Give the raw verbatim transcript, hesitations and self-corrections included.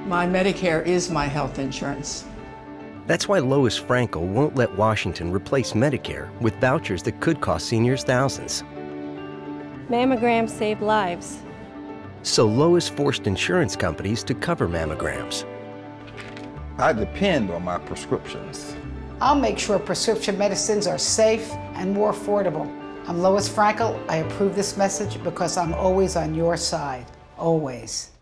My Medicare is my health insurance. That's why Lois Frankel won't let Washington replace Medicare with vouchers that could cost seniors thousands. Mammograms save lives. So Lois forced insurance companies to cover mammograms. I depend on my prescriptions. I'll make sure prescription medicines are safe and more affordable. I'm Lois Frankel. I approve this message because I'm always on your side, always.